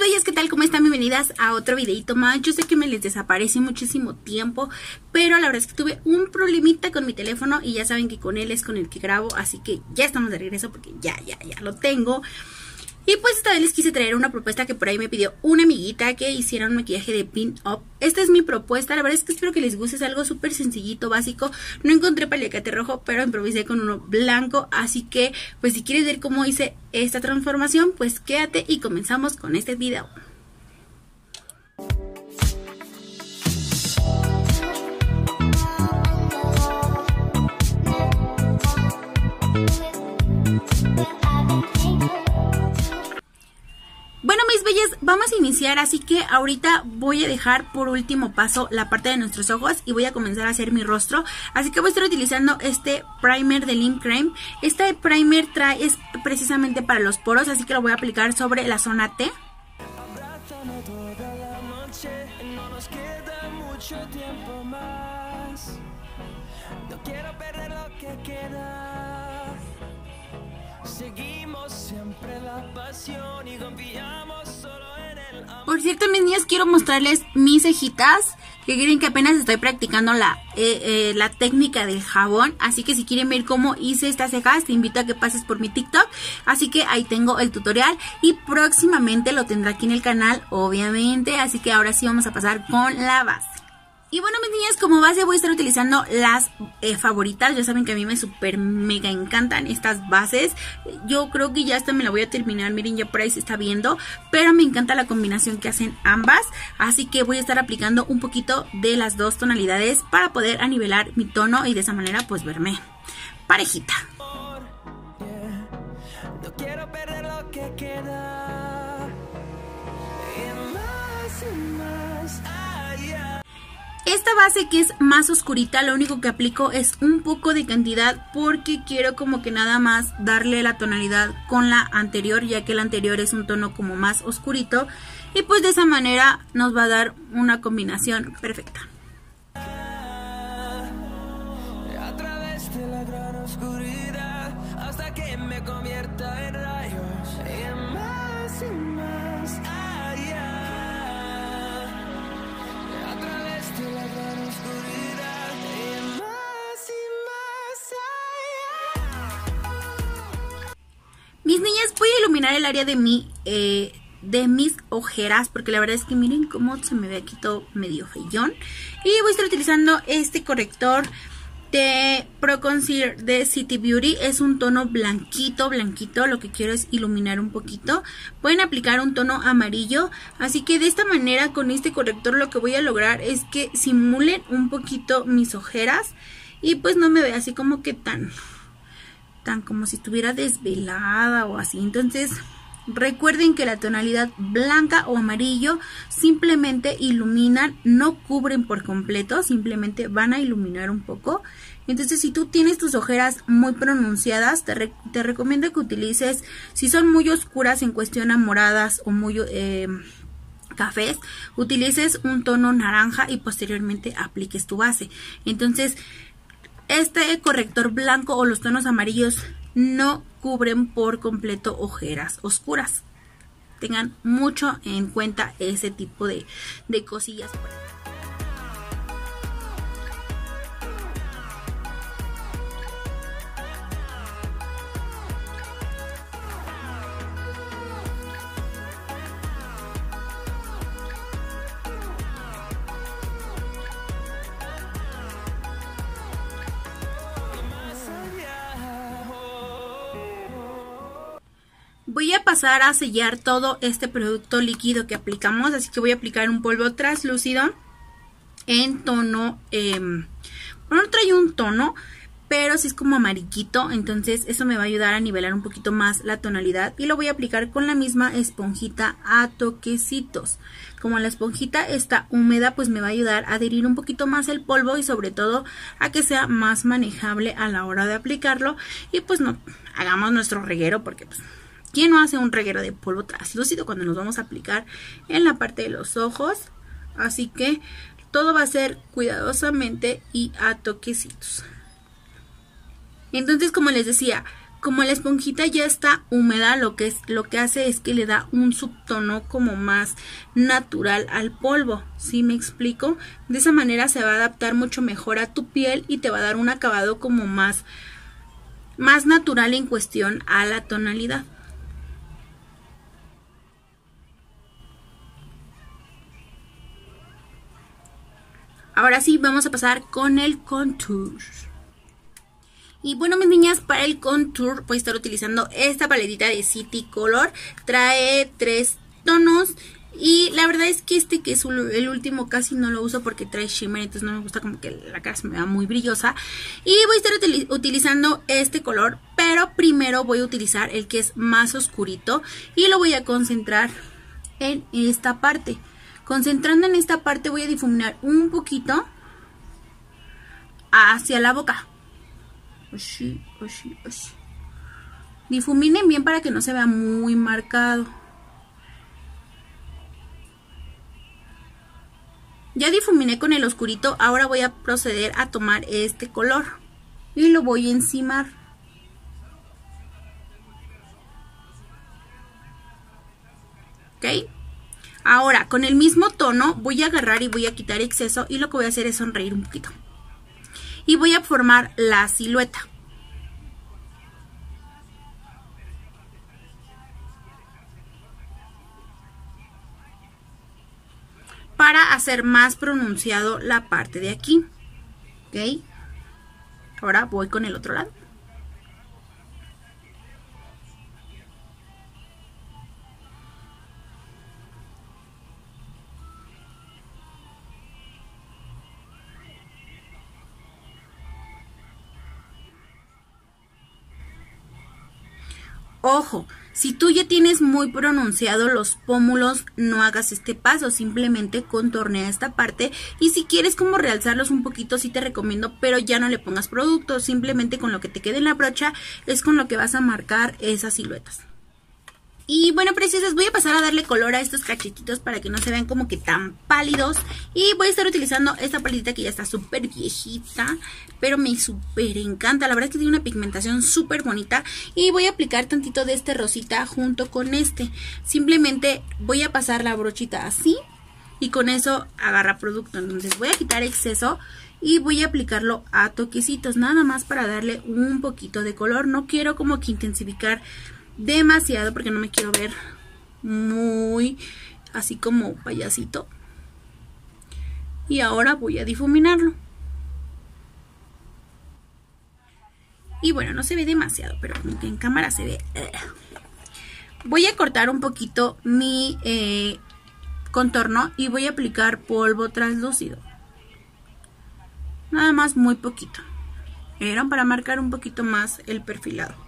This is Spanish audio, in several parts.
bellas, ¿qué tal? ¿Cómo están? Bienvenidas a otro videito más. Yo sé que me les desaparecí muchísimo tiempo, pero la verdad es que tuve un problemita con mi teléfono y ya saben que con él es con el que grabo, así que ya estamos de regreso porque ya lo tengo. Y pues esta vez les quise traer una propuesta que por ahí me pidió una amiguita, que hiciera un maquillaje de pin-up. Esta es mi propuesta, la verdad es que espero que les guste, es algo súper sencillito, básico. No encontré paliacate rojo, pero improvisé con uno blanco, así que pues si quieres ver cómo hice esta transformación, pues quédate y comenzamos con este video. Bueno, mis bellas, vamos a iniciar, así que ahorita voy a dejar por último paso la parte de nuestros ojos y voy a comenzar a hacer mi rostro. Así que voy a estar utilizando este primer de Lip Creme. Este primer es precisamente para los poros, así que lo voy a aplicar sobre la zona T. Seguimos siempre la pasión y confiamos solo en el amor. Por cierto, mis niñas, quiero mostrarles mis cejitas, que creen que apenas estoy practicando la técnica del jabón. Así que si quieren ver cómo hice estas cejas, te invito a que pases por mi TikTok. Así que ahí tengo el tutorial y próximamente lo tendré aquí en el canal, obviamente. Así que ahora sí vamos a pasar con la base. Y bueno, mis niñas, como base voy a estar utilizando las favoritas. Ya saben que a mí me super mega encantan estas bases. Yo creo que ya hasta me la voy a terminar. Miren, ya por ahí se está viendo. Pero me encanta la combinación que hacen ambas. Así que voy a estar aplicando un poquito de las dos tonalidades para poder anivelar mi tono y de esa manera pues verme parejita. No quiero perder lo que queda. Y más. Esta base, que es más oscurita, lo único que aplico es un poco de cantidad porque quiero como que nada más darle la tonalidad con la anterior, ya que la anterior es un tono como más oscurito y pues de esa manera nos va a dar una combinación perfecta. A través de la gran oscuridad hasta que me convierta en rayos y más allá. A través de la gran oscuridad y más allá. Mis niñas, voy a iluminar el área de mis ojeras, porque la verdad es que miren cómo se me ve aquí todo medio feyón. Y voy a estar utilizando este corrector de Pro Concealer de City Beauty. Es un tono blanquito, lo que quiero es iluminar un poquito. Pueden aplicar un tono amarillo, así que de esta manera con este corrector lo que voy a lograr es que simulen un poquito mis ojeras y pues no me vea así como que tan como si estuviera desvelada o así. Entonces recuerden que la tonalidad blanca o amarillo simplemente iluminan, no cubren por completo, simplemente van a iluminar un poco. Entonces si tú tienes tus ojeras muy pronunciadas, te recomiendo que utilices, si son muy oscuras en cuestión a moradas o muy cafés, utilices un tono naranja y posteriormente apliques tu base. Entonces este corrector blanco o los tonos amarillos no cubren por completo ojeras oscuras. Tengan mucho en cuenta ese tipo de cosillas. Voy a pasar a sellar todo este producto líquido que aplicamos, así que voy a aplicar un polvo translúcido en tono, bueno, no trae un tono, pero sí es como amarillito, entonces eso me va a ayudar a nivelar un poquito más la tonalidad y lo voy a aplicar con la misma esponjita a toquecitos. Como la esponjita está húmeda, pues me va a ayudar a adherir un poquito más el polvo y sobre todo a que sea más manejable a la hora de aplicarlo y pues no hagamos nuestro reguero, porque pues ¿quién no hace un reguero de polvo translúcido cuando nos vamos a aplicar en la parte de los ojos? Así que todo va a ser cuidadosamente y a toquecitos. Entonces, como les decía, como la esponjita ya está húmeda, lo que hace es que le da un subtono como más natural al polvo, ¿sí me explico? De esa manera se va a adaptar mucho mejor a tu piel y te va a dar un acabado como más natural en cuestión a la tonalidad. Ahora sí, vamos a pasar con el contour. Y bueno, mis niñas, para el contour voy a estar utilizando esta paletita de City Color. Trae 3 tonos y la verdad es que que es el último casi no lo uso porque trae shimmer, entonces no me gusta como que la cara se me vea muy brillosa. Y voy a estar utilizando este color, pero primero voy a utilizar el que es más oscurito y lo voy a concentrar en esta parte. Concentrando en esta parte voy a difuminar un poquito hacia la boca. Así, así, así. Difuminen bien para que no se vea muy marcado. Ya difuminé con el oscurito, ahora voy a proceder a tomar este color y lo voy a encimar. ¿Ok? Ahora, con el mismo tono voy a agarrar y voy a quitar exceso y lo que voy a hacer es sonreír un poquito. Y voy a formar la silueta. Para hacer más pronunciado la parte de aquí. ¿Ok? Ahora voy con el otro lado. Ojo, si tú ya tienes muy pronunciado los pómulos, no hagas este paso, simplemente contornea esta parte. Y si quieres como realzarlos un poquito, sí te recomiendo, pero ya no le pongas producto, simplemente con lo que te quede en la brocha es con lo que vas a marcar esas siluetas. Y bueno, preciosas, voy a pasar a darle color a estos cachetitos para que no se vean como que tan pálidos. Y voy a estar utilizando esta paletita que ya está súper viejita, pero me súper encanta. La verdad es que tiene una pigmentación súper bonita. Y voy a aplicar tantito de este rosita junto con este. Simplemente voy a pasar la brochita así y con eso agarra producto. Entonces voy a quitar exceso y voy a aplicarlo a toquecitos, nada más para darle un poquito de color. No quiero como que intensificar demasiado porque no me quiero ver muy así como payasito. Y ahora voy a difuminarlo. Y bueno, no se ve demasiado, pero como que en cámara se ve. Voy a cortar un poquito mi contorno y voy a aplicar polvo translúcido. Nada más muy poquito. Era para marcar un poquito más el perfilado.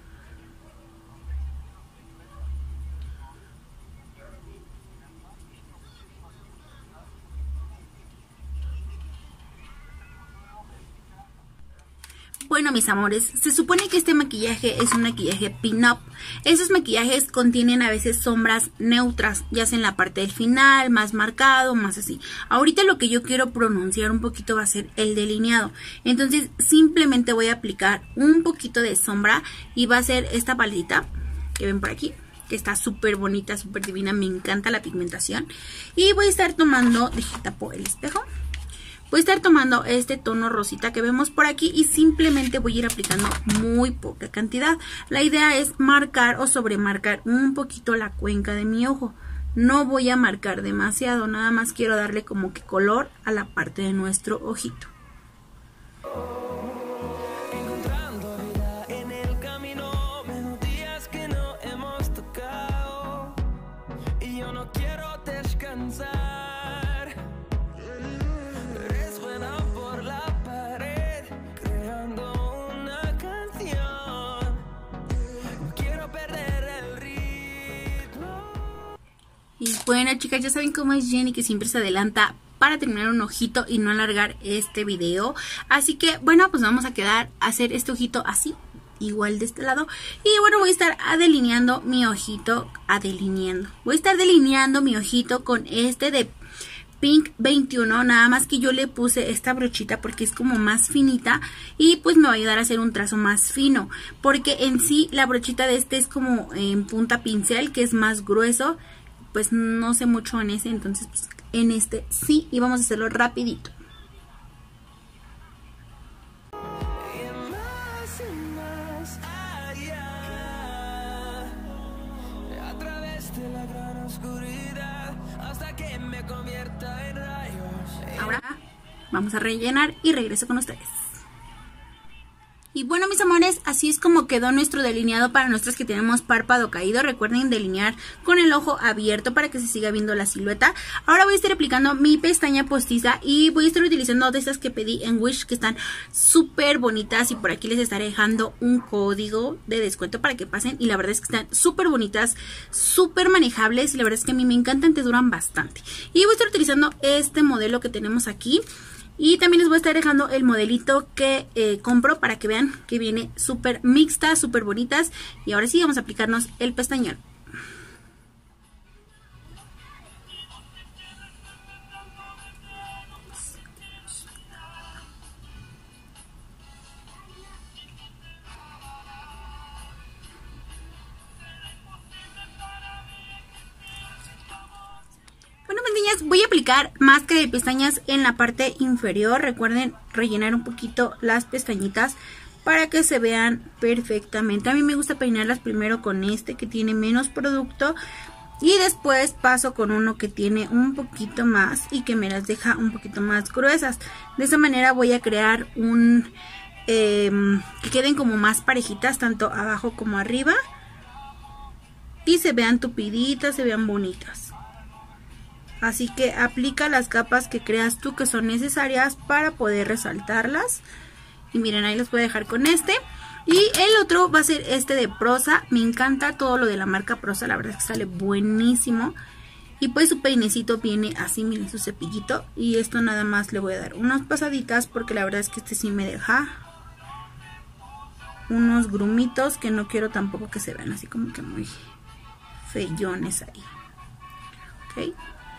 Bueno, mis amores, se supone que este maquillaje es un maquillaje pin-up. Esos maquillajes contienen a veces sombras neutras, ya sea en la parte del final, más marcado, más así. Ahorita lo que yo quiero pronunciar un poquito va a ser el delineado. Entonces simplemente voy a aplicar un poquito de sombra y va a ser esta paletita que ven por aquí, que está súper bonita, súper divina, me encanta la pigmentación. Y voy a estar tomando, déjame tapo el espejo. Voy a estar tomando este tono rosita que vemos por aquí y simplemente voy a ir aplicando muy poca cantidad. La idea es marcar o sobremarcar un poquito la cuenca de mi ojo. No voy a marcar demasiado, nada más quiero darle como que color a la parte de nuestro ojito. Encontrando vida en el camino, melodías que no hemos tocado, y yo no quiero descansar. Y bueno, chicas, ya saben cómo es Jenny, que siempre se adelanta para terminar un ojito y no alargar este video. Así que, bueno, pues vamos a hacer este ojito así, igual de este lado. Y bueno, voy a estar delineando mi ojito, Voy a estar delineando mi ojito con este de Pink 21, nada más que yo le puse esta brochita porque es como más finita y pues me va a ayudar a hacer un trazo más fino, porque en sí la brochita de este es como en punta pincel, que es más grueso, pues no sé mucho en ese, entonces pues en este sí, y vamos a hacerlo rapidito. Ahora vamos a rellenar y regreso con ustedes. Y bueno, mis amores, así es como quedó nuestro delineado para nuestras que tenemos párpado caído. Recuerden delinear con el ojo abierto para que se siga viendo la silueta. Ahora voy a estar aplicando mi pestaña postiza y voy a estar utilizando de estas que pedí en Wish, que están súper bonitas, y por aquí les estaré dejando un código de descuento para que pasen. Y la verdad es que están súper bonitas, súper manejables, y la verdad es que a mí me encantan, te duran bastante. Y voy a estar utilizando este modelo que tenemos aquí. Y también les voy a estar dejando el modelito que compro para que vean que viene súper mixta, súper bonitas. Y ahora sí vamos a aplicarnos el pestañón. Bueno, mis niñas, voy a aplicar máscara de pestañas en la parte inferior. Recuerden rellenar un poquito las pestañitas para que se vean perfectamente. A mí me gusta peinarlas primero con este que tiene menos producto y después paso con uno que tiene un poquito más y que me las deja un poquito más gruesas. De esa manera voy a crear un que queden como más parejitas tanto abajo como arriba y se vean tupiditas, se vean bonitas. Así que aplica las capas que creas tú que son necesarias para poder resaltarlas. Y miren, ahí los voy a dejar con este. Y el otro va a ser este de Prosa. Me encanta todo lo de la marca Prosa, la verdad es que sale buenísimo. Y pues su peinecito viene así, miren, su cepillito. Y esto nada más le voy a dar unas pasaditas porque la verdad es que este sí me deja unos grumitos que no quiero tampoco que se vean así como que muy feyones ahí. Ok.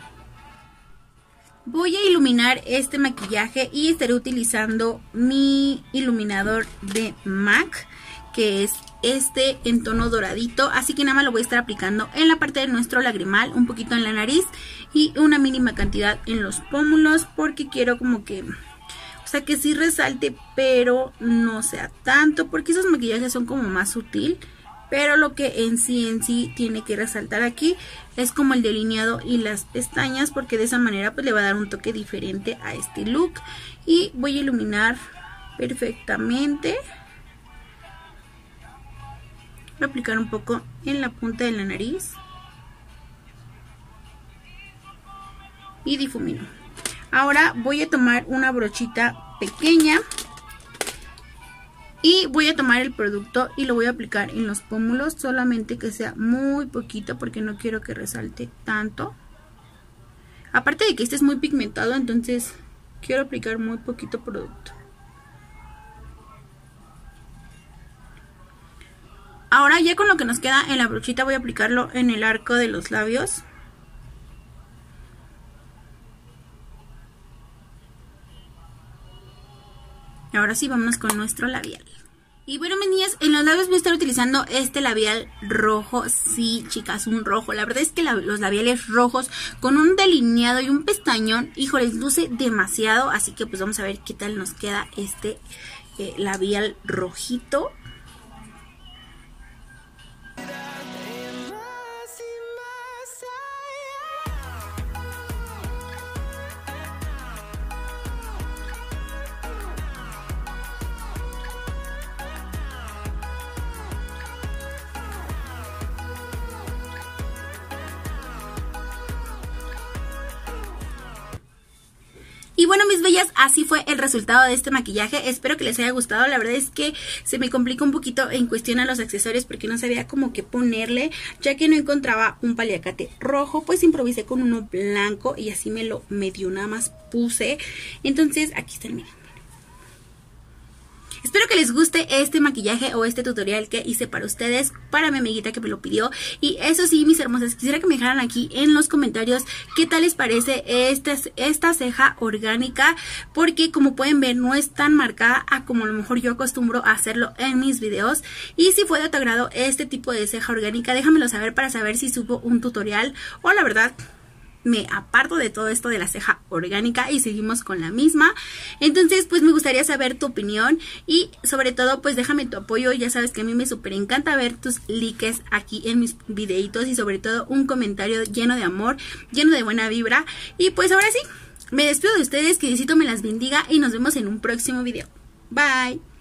Voy a iluminar este maquillaje y estaré utilizando mi iluminador de MAC, que es este en tono doradito. Así que nada más lo voy a estar aplicando en la parte de nuestro lagrimal, un poquito en la nariz y una mínima cantidad en los pómulos, porque quiero como que, o sea, que sí resalte, pero no sea tanto, porque esos maquillajes son como más sutil. Pero lo que en sí tiene que resaltar aquí es como el delineado y las pestañas, porque de esa manera pues le va a dar un toque diferente a este look. Y voy a iluminar perfectamente. Voy a aplicar un poco en la punta de la nariz. Y difumino. Ahora voy a tomar una brochita pequeña. Y voy a tomar el producto y lo voy a aplicar en los pómulos, solamente que sea muy poquito porque no quiero que resalte tanto. Aparte de que este es muy pigmentado, entonces quiero aplicar muy poquito producto. Ahora ya con lo que nos queda en la brochita voy a aplicarlo en el arco de los labios. Y ahora sí, vámonos con nuestro labial. Y bueno, mis niñas, en los labios voy a estar utilizando este labial rojo. Sí, chicas, un rojo. La verdad es que los labiales rojos con un delineado y un pestañón, híjoles, luce demasiado. Así que pues vamos a ver qué tal nos queda este labial rojito. Y bueno, mis bellas, así fue el resultado de este maquillaje. Espero que les haya gustado. La verdad es que se me complica un poquito en cuestión a los accesorios porque no sabía cómo que ponerle, ya que no encontraba un paliacate rojo, pues improvisé con uno blanco y así me lo medio nada más puse. Entonces aquí está, miren. Espero que les guste este maquillaje o este tutorial que hice para ustedes, para mi amiguita que me lo pidió. Y eso sí, mis hermosas, quisiera que me dejaran aquí en los comentarios qué tal les parece esta ceja orgánica, porque como pueden ver no es tan marcada a como a lo mejor yo acostumbro a hacerlo en mis videos. Y si fue de tu agrado este tipo de ceja orgánica, déjamelo saber para saber si subo un tutorial o la verdad me aparto de todo esto de la ceja orgánica y seguimos con la misma. Entonces pues me gustaría saber tu opinión y sobre todo pues déjame tu apoyo. Ya sabes que a mí me súper encanta ver tus likes aquí en mis videitos y sobre todo un comentario lleno de amor, lleno de buena vibra. Y pues ahora sí, me despido de ustedes, que Diosito me las bendiga y nos vemos en un próximo video. Bye.